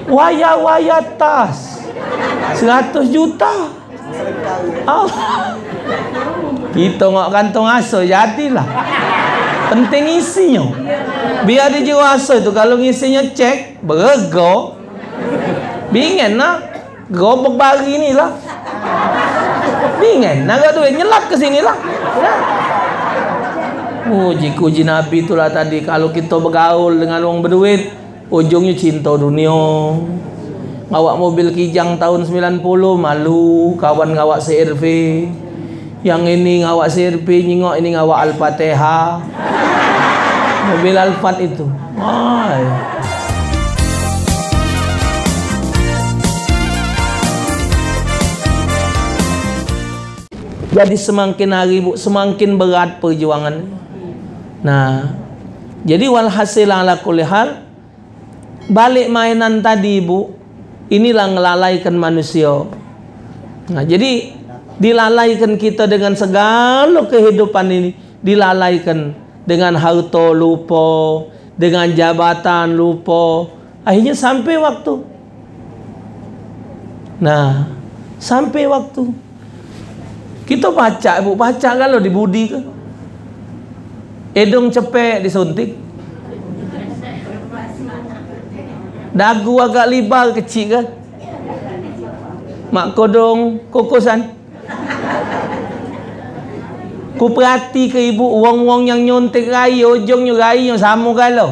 Waya tas 100 juta. Allah. Kita ngok kantong aso jadilah. Penting isinya. Biar di jiwa aso itu kalau ngisinya cek berego. Bingen nak gobok bagi ni lah. Bingen nak duit nyelap ke sini lah. Uji Nabi itulah tadi, kalau kita bergaul dengan orang berduit ujungnya cinta dunia. Ngawak mobil Kijang tahun 90 malu kawan ngawak CRV. Yang ini ngawak CRV nyingok ini ngawak Al-Fatihah. Mobil Alphard itu. Jadi semakin hari Bu, semakin berat perjuangan. Nah, jadi walhasil ala kulli hal, balik mainan tadi Bu, inilah ngelalaikan manusia. Nah, jadi dilalaikan kita dengan segala kehidupan ini, dilalaikan dengan harta lupa, dengan jabatan lupa, akhirnya sampai waktu. Nah, sampai waktu kita baca Bu, baca kalau di budi ke edong cepek disuntik, dagu agak libal kecil kan, mak kodong kokosan. Ku perhati ke ibu, wong-wong yang nyontek rai, ujungnya rai yang sama kalau.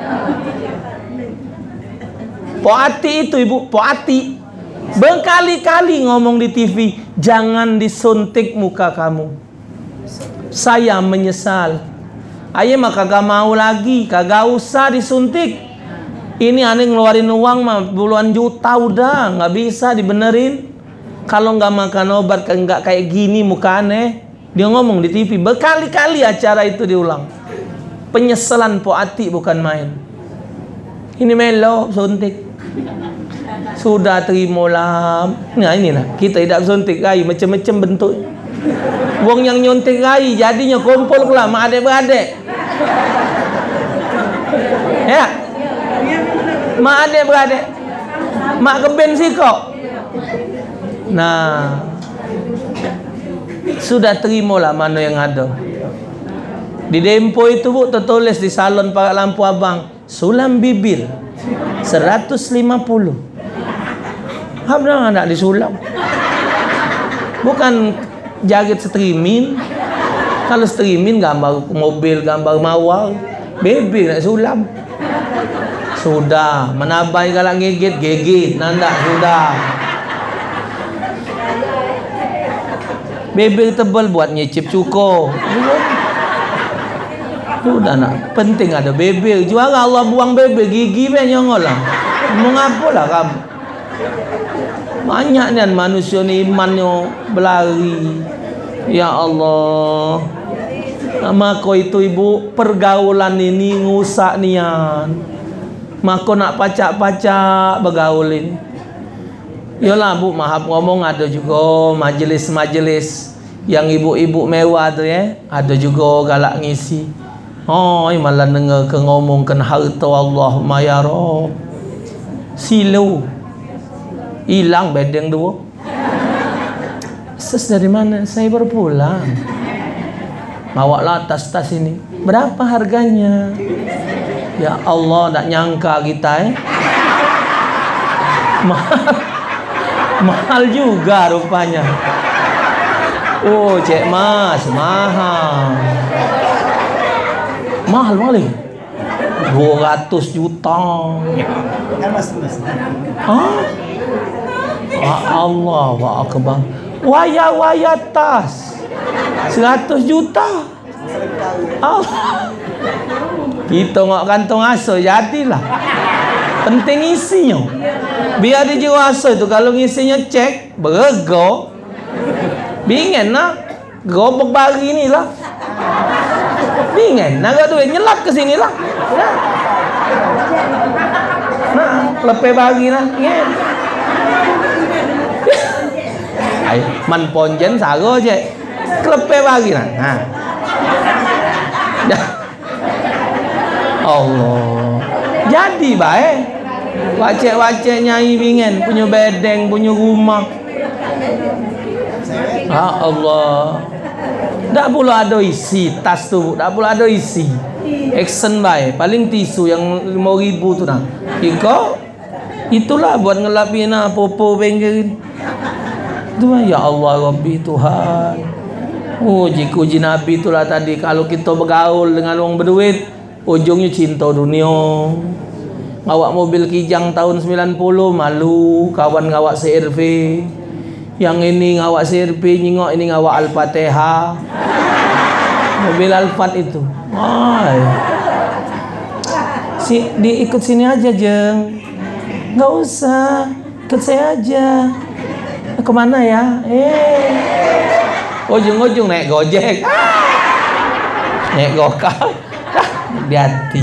Poati itu ibu, poati berkali-kali ngomong di TV, jangan disuntik muka kamu. Saya menyesal. Ayah mah kagak mau lagi, kagak usah disuntik. Ini aneh ngeluarin uang mah puluhan juta udah, nggak bisa dibenerin. Kalau nggak makan obat nggak kayak gini muka aneh. Dia ngomong di TV, berkali-kali acara itu diulang. Penyesalan poati bukan main. Ini melo suntik. Sudah terima lah. Nah inilah, kita tidak suntik rai macam-macam bentuk. Wong yang nyuntik rai jadinya kumpul pula mak adik-beradik. Ya. Mak adik-beradik. Mak keben sikok. Nah, sudah terimalah mana yang ada. Di Dempo itu Bu tertulis di salon pakai lampu abang, sulam bibir 150. Habang anak disulam. Bukan jaget streaming. Kalau streaming gambar mobil, gambar mawar, bibir nak sulam. Sudah, menabai galak gigit, nanda sudah. Bebel tebal buat nyicip cuko. Udah nak, penting ada bebel. Juara Allah buang bebel, gigi be nyongol lah. Mau ngapalah kamu? Banyak nih manusia ni imannya berlari. Ya Allah. Maka itu ibu, pergaulan ini ngusak nian. Maka nak pacak-pacak bergaulin. Yalah Bu, maaf ngomong, ada juga majelis-majelis yang ibu-ibu mewah tu ya, ada juga galak ngisi. Oh, malah dengar ke ngomongkan harta Allahumma ya Rabb. Silau. Hilang bedeng dua. Ses dari mana? Saya baru pulang. Bawalah tas-tas ini. Berapa harganya? Ya Allah, tak nyangka kita mahal juga rupanya. Oh, Cik Mas, mahal. Mahal paling 200 juta. Hah? Allah wa akbar. Waya tas 100 juta. Allah. Kita ngok kantong aso jadilah. Penting isinya. Biar di jiwa aso itu kalau ngisinya cek berego. Bingen nak gobok bagi ni lah. Bingen nak duit nyelap ke sini lah. Nah, lepe bagi lah. Ay, man ponjen sago je. Klepe bagi lah. Nah. Allah. Jadi baik. Wacek-wacek nyai bingen, punya bedeng, punya rumah. Ya Allah. Tak pula ada isi tas tu, tak pula ada isi. Action buy, paling tisu yang 5.000 tu nah. Iko itulah buat ngelapin popo bengkel. Tu ya Allah Rabbi Tuhan. Oh, uji Nabi itulah tadi, kalau kita bergaul dengan orang berduit, ujungnya cinta dunia. Ngawak mobil Kijang tahun 90 malu, kawan ngawak CRV. Yang ini ngawak CRV, nyingok ini ngawak Al-Fatihah. Mobil Alphard itu. Ay. Ikut sini aja, Jeng. Nggak usah, ikut saya aja. Kemana ya? Ujung-ujung naik Gojek. Naik Gokar. Hati-hati.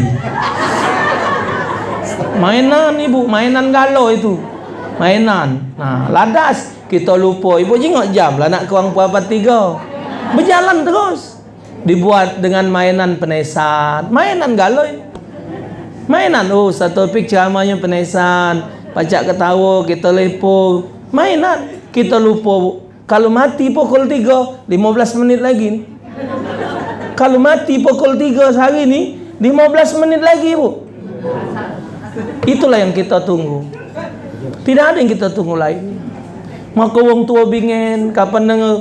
Mainan ibu, mainan galau itu. Mainan. Nah, ladas. Kita lupa. Ibu jengok jam lah nak ke orang Puapat 3. Berjalan terus. Dibuat dengan mainan penesan. Mainan galau. Mainan. Oh, satu topik ceramahnya penesan. Pacak ketawa, kita lepo. Mainan. Kita lupa. Kalau mati pukul 3, 15 menit lagi. Kalau mati pukul 3 sehari ni, 15 menit lagi, Bu. Itulah yang kita tunggu. Tidak ada yang kita tunggu lain. Maka wong tua bingen kapan dengar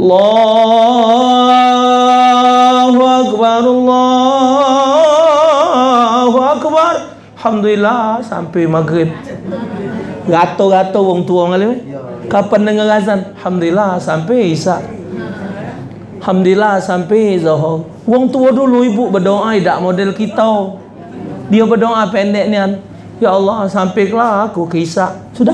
Allahu Akbar, Allahu Akbar, alhamdulillah sampai maghrib. Gato-gato wong tua ngalim. Kapan dengar azan? Alhamdulillah sampai isya. Alhamdulillah sampai zuhur. Wong tua dulu ibu berdoa tidak model kita. Dia berdoa pendek ni, ya Allah sampailah aku ke isya. Sudah.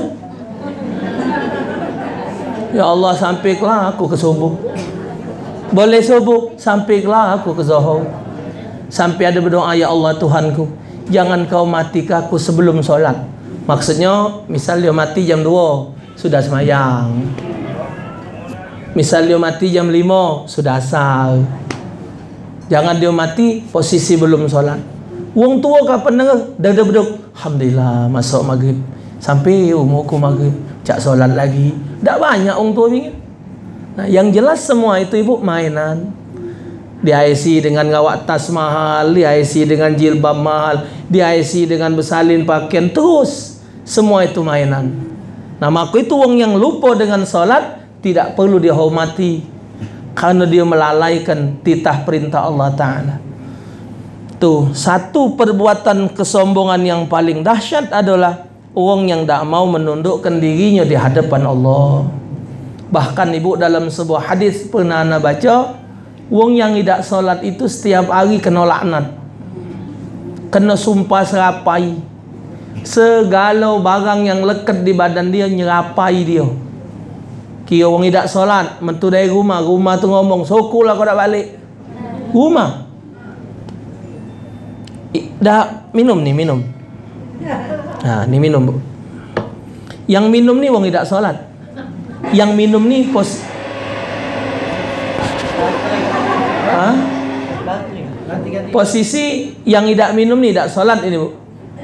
Ya Allah sampailah aku ke subuh. Boleh subuh, sampailah aku ke zuhur. Sampai ada berdoa, ya Allah Tuhanku, jangan kau matikan aku sebelum solat. Maksudnya misal dia mati jam 2, sudah semayang. Misal dia mati jam 5, sudah asal. Jangan dia mati posisi belum solat. Wong tua kapan dengar dah beduk, alhamdulillah masuk maghrib. Sampai umurku maghrib, cak solat lagi. Tak banyak orang tua bingit. Nah, yang jelas semua itu ibu mainan. Dihiasi dengan ngawak tas mahal, dihiasi dengan jilbab mahal, dihiasi dengan bersalin pakaian, terus semua itu mainan. Nah, maka itu wong yang lupa dengan solat tidak perlu dihormati karena dia melalaikan titah perintah Allah Ta'ala. Tuh, satu perbuatan kesombongan yang paling dahsyat adalah orang yang tak mau menundukkan dirinya di hadapan Allah. Bahkan ibu dalam sebuah hadis pernah anda baca, orang yang tidak solat itu setiap hari kena laknat, kena sumpah serapai. Segala barang yang lekat di badan dia nyerapai dia. Kira orang tidak solat, mentu dari rumah tu ngomong, sokulah kau tak balik rumah. Dah minum ni, minum. Nah, ni minum, Bu. Yang minum ni wong tidak solat. Yang minum ni posisi yang tidak minum ni tidak solat ini, Bu.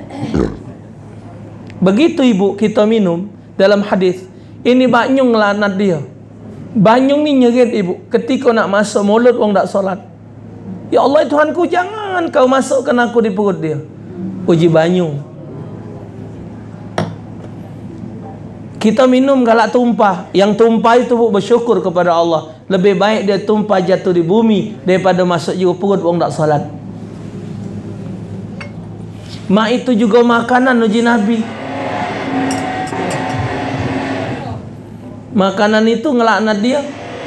Begitu ibu kita minum dalam hadis ini, banyung ngelanat dia. Banyung ni nyerit ibu ketika nak masuk mulut wong tak solat. Ya Allah Tuhanku, jangan kau masukkan aku di perut dia. Uji banyung. Kita minum galak tumpah. Yang tumpah itu bu, bersyukur kepada Allah. Lebih baik dia tumpah jatuh di bumi daripada masuk juga perut wong tak solat. Mak itu juga makanan uji Nabi. Makanan itu ngelaknat dia.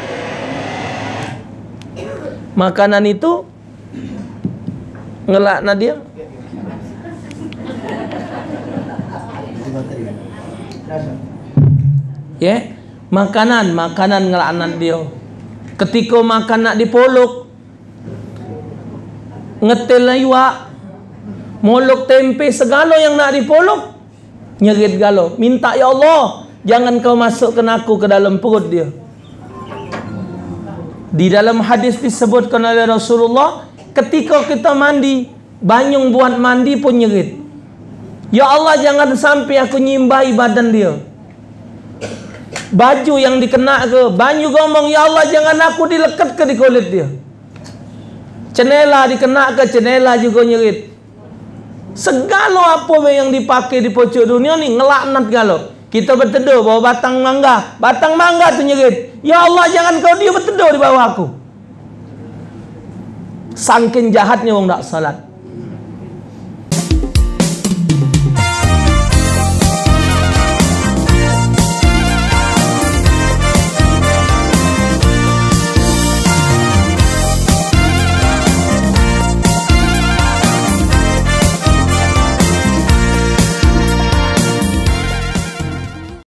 Makanan itu ngelaknat dia. Ya, makanan ngelaknat dia. Ketika makan nak dipolok, ngetel iwak, molok tempe, segala yang nak dipolok, nyerit galau, minta ya Allah, jangan kau masukkan aku ke dalam perut dia. Di dalam hadis disebutkan oleh Rasulullah, ketika kita mandi, banyung buat mandi pun nyerit. Ya Allah, jangan sampai aku nyimbai badan dia. Baju yang dikena ke, banyu ngomong, ya Allah jangan aku dileket ke di kulit dia. Cenela dikena ke, cenela juga nyerit. Segala apa yang dipakai di pojok dunia ni ngelaknat galo. Kita berteduh bawah batang mangga tu nyerit, ya Allah jangan kau dia berteduh di bawah aku. Saking jahatnya orang tak salat.